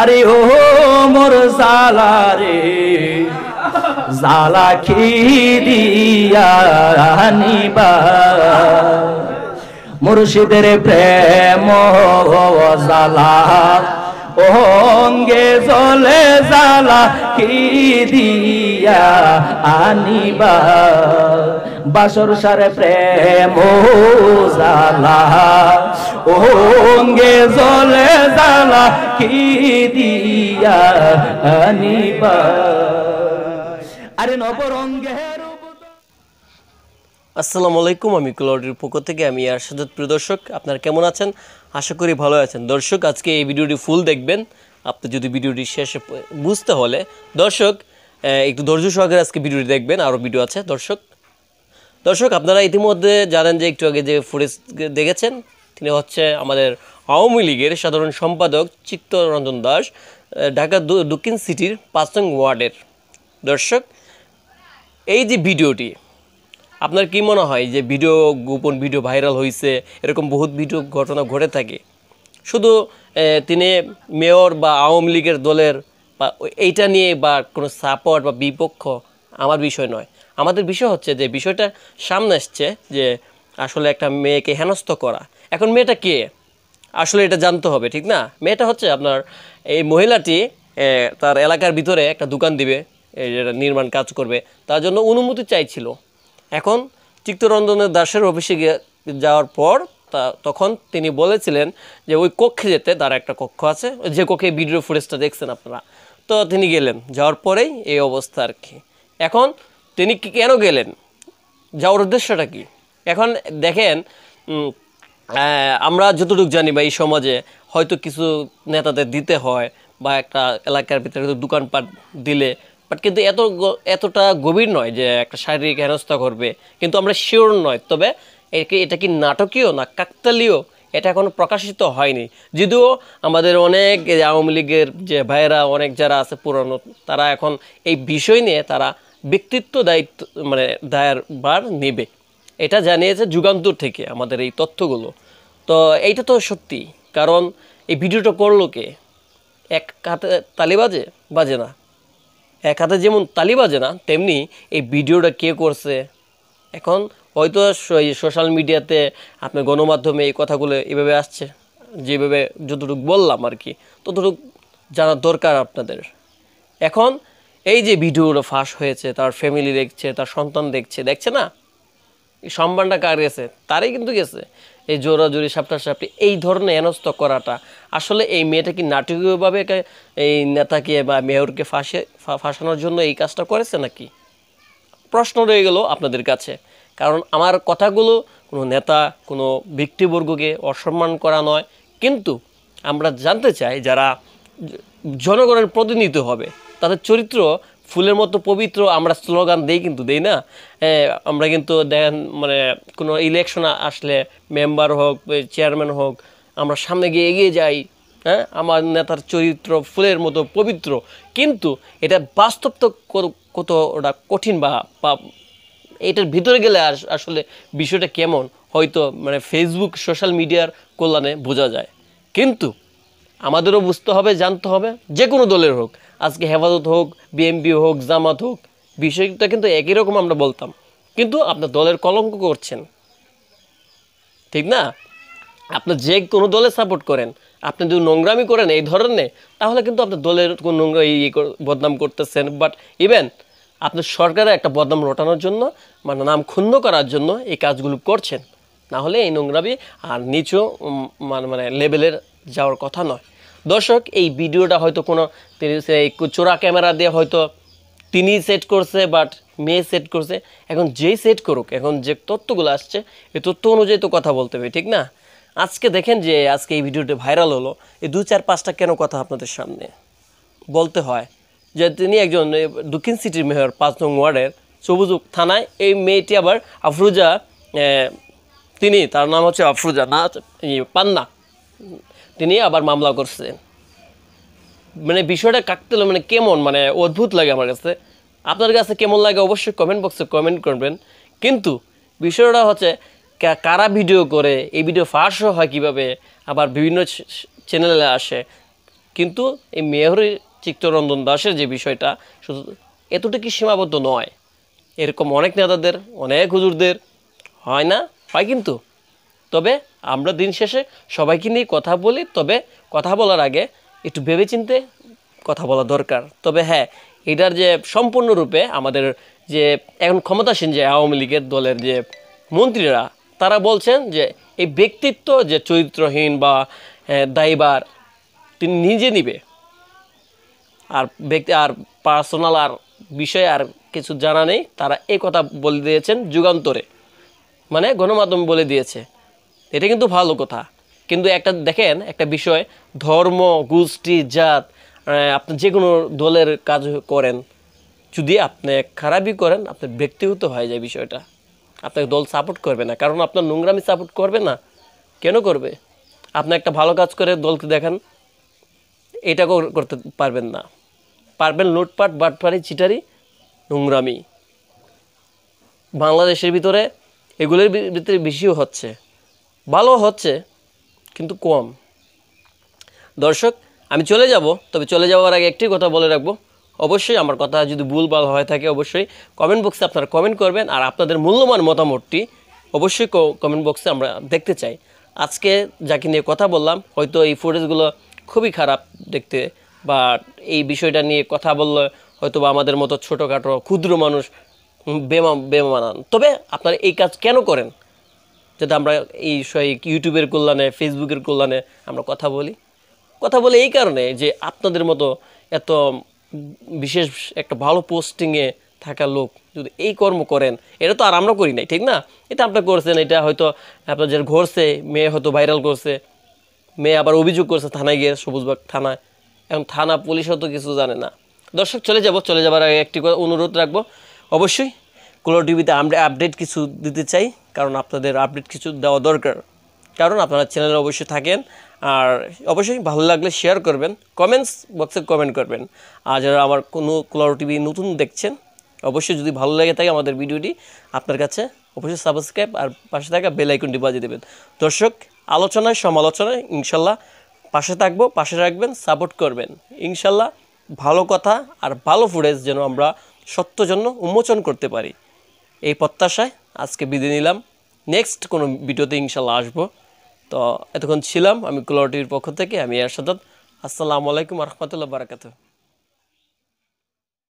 আরে ও মোর জালারে জালা কি দিয়া নিবা মুর্শিদের প্রেম জালা অঙ্গে জলে জালা কি দিয়া আনিবা বাসর সারে প্রেম জালা অঙ্গে জলে জালা কি দিয়া আনিবা আরে নবরঙ্গের। আসসালামু আলাইকুম, আমি ক্লাউডের পক্ষ থেকে আমি আরশাদ। প্রিয় দর্শক, আপনারা কেমন আছেন? আশা করি ভালো আছেন। দর্শক, আজকে এই ভিডিওটি ফুল দেখবেন। আপনি যদি ভিডিওটি শেষে বুঝতে হলে দর্শক একটু ধৈর্য সহকারে আজকে ভিডিওটি দেখবেন, আরও ভিডিও আছে। দর্শক আপনারা ইতিমধ্যে জানেন যে একটু আগে যে ফুটেজ দেখেছেন, তিনি হচ্ছে আমাদের আওয়ামী লীগের সাধারণ সম্পাদক চিত্তরঞ্জন দাস, ঢাকা দক্ষিণ সিটির ৫ নং ওয়ার্ডের। দর্শক, এই যে ভিডিওটি, আপনার কি মনে হয় যে গোপন ভিডিও ভাইরাল হয়েছে? এরকম বহুত ভিডিও ঘটনা ঘটে থাকে। শুধু তিনি মেয়র বা আওয়ামী লীগের দলের বা এইটা নিয়ে বা কোনো সাপোর্ট বা বিপক্ষ আমার বিষয় নয়। আমাদের বিষয় হচ্ছে যে বিষয়টা সামনে আসছে যে আসলে একটা মেয়েকে হেনস্থ করা। এখন মেয়েটা কে আসলে এটা জানতে হবে, ঠিক না? মেয়েটা হচ্ছে আপনার এই মহিলাটি তার এলাকার ভিতরে একটা দোকান দিবে, যেটা নির্মাণ কাজ করবে, তার জন্য অনুমতি চাইছিল। এখন চিত্তরঞ্জনের দাসের অফিসে যাওয়ার পর তখন তিনি বলেছিলেন যে ওই কক্ষে যেতে, তার একটা কক্ষ আছে, যে কক্ষে ভিডিও ফুটেজটা দেখছেন আপনারা। তো তিনি গেলেন, যাওয়ার পরেই এই অবস্থা আর কি। এখন তিনি কেন গেলেন, যাওয়ার উদ্দেশ্যটা কি? এখন দেখেন, আমরা যতটুকু জানি বা এই সমাজে হয়তো কিছু নেতাদের দিতে হয় বা একটা এলাকার ভিতরে দোকানপাট দিলে, বাট কিন্তু এতটা গভীর নয় যে একটা শারীরিক হেনস্থা করবে, কিন্তু আমরা শিওর নয়। তবে এটা কি নাটকীয় না কাকতালীয়, এটা এখনও প্রকাশিত হয়নি। যদিও আমাদের অনেক আওয়ামী লীগের যে ভাইয়েরা, অনেক যারা আছে পুরনো, তারা এখন এই বিষয় নিয়ে তারা ব্যক্তিত্ব দায়িত্ব দায়ভার নেবে, এটা জানিয়েছে যুগান্তর থেকে আমাদের এই তথ্যগুলো। তো এইটা তো সত্যি, কারণ এই ভিডিওটা করলো কে? এক হাতে তালি বাজে না, এক হাতে যেমন তালি বাজে না, তেমনি এই ভিডিওটা কে করছে। এখন হয়তো সোশ্যাল মিডিয়াতে আপনার গণমাধ্যমে এই কথাগুলো এভাবে আসছে, যেভাবে যতটুকু বললাম আর কি, ততটুকু জানার দরকার আপনাদের। এখন এই যে ভিডিওটা ফাঁস হয়েছে, তার ফ্যামিলি দেখছে, তার সন্তান দেখছে না, এই সম্মানটা কার গেছে? তারই কিন্তু গেছে। এই জোরাজুরি সাপটাসাপটি এই ধরনের হেনস্থ করাটা, আসলে এই মেয়েটা কি নাটকীয়ভাবে এই নেতাকে বা মেয়রকে ফাঁসানোর জন্য এই কাজটা করেছে নাকি? প্রশ্ন রয়ে গেল আপনাদের কাছে। কারণ আমার কথাগুলো কোনো নেতা, কোনো ব্যক্তিবর্গকে অসম্মান করা নয়, কিন্তু আমরা জানতে চাই যারা জনগণের প্রতিনিধি হবে, তাদের চরিত্র ফুলের মতো পবিত্র। আমরা স্লোগান দেই না, আমরা কিন্তু দেখেন মানে কোনো ইলেকশন আসলে মেম্বার হোক, চেয়ারম্যান হোক, আমরা সামনে গিয়ে এগিয়ে যাই, হ্যাঁ, আমার নেতার চরিত্র ফুলের মতো পবিত্র। কিন্তু এটা বাস্তব তো কতটা কঠিন বা এটার ভিতরে গেলে আসলে বিষয়টা কেমন হয়তো মানে ফেসবুক সোশ্যাল মিডিয়ার কল্যাণে বোঝা যায়। কিন্তু আমাদেরও বুঝতে হবে, জানতে হবে, যে কোনো দলের হোক, আজকে হেফাজত হোক, বিএনপি হোক, জামাত হোক, বিষয়টা কিন্তু একই রকম আমরা বলতাম, কিন্তু আপনার দলের কলঙ্ক করছেন, ঠিক না? আপনার যে কোনো দলে সাপোর্ট করেন, আপনি যদি নোংরামি করেন এই ধরনের, তাহলে কিন্তু আপনার দলের কোনো নোংরা বদনাম করতেছেন। বাট ইভেন আপনার সরকারের একটা বদনাম রটানোর জন্য, মানে নাম ক্ষুণ্ণ করার জন্য এই কাজগুলো করছেন। না হলে এই নোংরামি আর নিচু মানে লেভেলের যাওয়ার কথা নয়। দর্শক, এই ভিডিওটা হয়তো কোনো চোরা ক্যামেরা দিয়ে হয়তো তিনি সেট করছে, বাট মেয়ে সেট করছে। এখন যেই সেট করুক, এখন যে তথ্যগুলো আসছে এই তথ্য অনুযায়ী তো কথা বলতে হবে, ঠিক না? আজকে দেখেন যে আজকে এই ভিডিওটা ভাইরাল হলো, এই 2-4-5টা কেন কথা আপনাদের সামনে বলতে হয় যে তিনি একজন দক্ষিণ সিটির মেয়র, ৫ নং ওয়ার্ডের সবুজ থানায়। এই মেয়েটি আবার আফরোজা, তার নাম হচ্ছে আফরোজা না পান্না, তিনি আবার মামলা করছেন। মানে বিষয়টা কাকতালীয়, মানে কেমন, মানে অদ্ভুত লাগে আমার কাছে। আপনার কাছে কেমন লাগে অবশ্যই কমেন্ট বক্সে কমেন্ট করবেন। কিন্তু বিষয়টা হচ্ছে কারা ভিডিও করে, এই ভিডিও ফাঁসও হয় কীভাবে, আবার বিভিন্ন চ্যানেলে আসে, কিন্তু এই মেয়রের চিত্তরঞ্জন দাসের যে বিষয়টা শুধু এতটুকু সীমাবদ্ধ নয়, এরকম অনেক নেতাদের, অনেক হুজুরদের হয় না, হয় কিন্তু। তবে আমরা দিন শেষে সবাইকে নিয়ে কথা বলি, তবে কথা বলার আগে একটু ভেবেচিন্তে কথা বলা দরকার। তবে হ্যাঁ, এটার যে সম্পূর্ণরূপে আমাদের যে এখন ক্ষমতাসীন যে আওয়ামী লীগের দলের যে মন্ত্রীরা, তারা বলছেন যে এই ব্যক্তিত্ব যে চরিত্রহীন বা দায়ভার তিনি নিজে নিবে, আর ব্যক্তি আর পার্সোনাল আর বিষয়ে আর কিছু জানা নেই। তারা এই কথা বলে দিয়েছেন যুগান্তরে, মানে গণমাধ্যম বলে দিয়েছে। এটা কিন্তু ভালো কথা। কিন্তু একটা দেখেন, একটা বিষয়, ধর্ম, গোষ্ঠী, জাত, আপনি যে কোনো দলের কাজ করেন, যদি আপনি খারাপই করেন, আপনার ব্যক্তিগত হয়ে যায় বিষয়টা। আপনাকে দল সাপোর্ট করবে না, কারণ আপনার নোংরামি সাপোর্ট করবে না। কেন করবে? আপনি একটা ভালো কাজ করে দলকে দেখান, এটা করতে পারবেন না। পারবেন লুটপাট, বাটপাড়ি, চিটারি, নোংরামি। বাংলাদেশের ভিতরে এগুলোর ভিতরে বেশিও হচ্ছে, ভালো হচ্ছে কিন্তু কম। দর্শক, আমি চলে যাব, তবে চলে যাওয়ার আগে একটি কথা বলে রাখবো। অবশ্যই আমার কথা যদি ভুলভাল হয়ে থাকে অবশ্যই কমেন্ট বক্সে আপনারা কমেন্ট করবেন, আর আপনাদের মূল্যবান মতামতটি অবশ্যই কমেন্ট বক্সে আমরা দেখতে চাই। আজকে যাকে নিয়ে কথা বললাম, হয়তো এই ফুটেজগুলো খুবই খারাপ দেখতে, বা এই বিষয়টা নিয়ে কথা বললে হয়তো বা আমাদের মতো ছোটোখাটো ক্ষুদ্র মানুষ বেমানান। তবে আপনারা এই কাজ কেন করেন? যাতে আমরা এই ইউটিউবের কল্যাণে, ফেসবুকের কল্যাণে আমরা কথা বলি এই কারণে যে আপনাদের মতো এত বিশেষ একটা ভালো পোস্টিংয়ে থাকা লোক যদি এই কর্ম করেন, এটা তো আর আমরা করি নাই, ঠিক না? এটা আপনারা করছেন, এটা হয়তো আপনার যে ঘটছে, মেয়ে হয়তো ভাইরাল করছে, মেয়ে আবার অভিযোগ করছে থানায় গিয়ে, সবুজবাগ থানায়। এখন থানা পুলিশও তো কিছু জানে না। দর্শক, চলে যাবার আগে একটি অনুরোধ রাখবো, অবশ্যই কুলার টিভিতে আমরা আপডেট কিছু দিতে চাই, কারণ আপনাদের আপডেট কিছু দেওয়া দরকার, কারণ আপনারা চ্যানেলে অবশ্যই থাকেন। আর অবশ্যই ভালো লাগলে শেয়ার করবেন, কমেন্টস বক্সে কমেন্ট করবেন। আর যারা আমার কোনো কুলার টিভি নতুন দেখছেন, অবশ্যই যদি ভালো লাগে থাকে আমাদের ভিডিওটি আপনার কাছে, অবশ্যই সাবস্ক্রাইব আর পাশে থাকা বেল আইকনটি বাজিয়ে দেবেন। দর্শক, আলোচনায় সমালোচনায় ইনশাল্লাহ পাশে থাকবো, পাশে রাখবেন, সাপোর্ট করবেন। ইনশাল্লাহ ভালো কথা আর ভালো ফুটেজ যেন আমরা সত্য জন্য উন্মোচন করতে পারি, এই প্রত্যাশায় আজকে বিদায় নিলাম। নেক্সট কোনো ভিডিওতে ইনশাল্লাহ আসবো। তো এতক্ষণ ছিলাম আমি কুলার টিভির পক্ষ থেকে, আমি এরশাদ। আসসালামু আলাইকুম রহমতুল্লাহ বারাকাতুহু।